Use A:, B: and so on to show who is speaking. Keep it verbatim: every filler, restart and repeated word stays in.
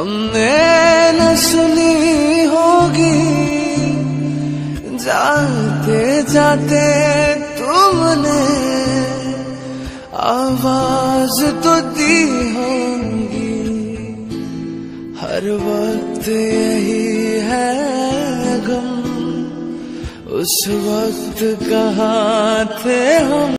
A: तुमने न सुनी होगी, जाते जाते तुमने आवाज तो दी होगी। हर वक्त यही है गम, उस वक्त कहाँ थे हम।